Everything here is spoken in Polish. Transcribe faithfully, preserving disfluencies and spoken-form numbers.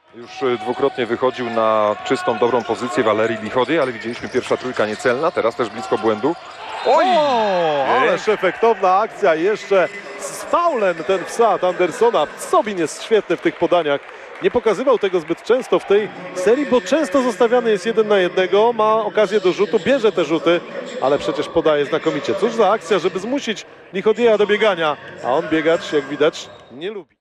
Już dwukrotnie wychodził na czystą, dobrą pozycję Walerii Lichody, ale widzieliśmy pierwsza trójka niecelna, teraz też blisko błędu. Oj! O, ależ efektowna akcja jeszcze z faulem ten wsad Andersona. Sobin jest świetny w tych podaniach. Nie pokazywał tego zbyt często w tej serii, bo często zostawiany jest jeden na jednego, ma okazję do rzutu, bierze te rzuty, ale przecież podaje znakomicie. Cóż za akcja, żeby zmusić Lichodieja do biegania, a on biegać, jak widać, nie lubi.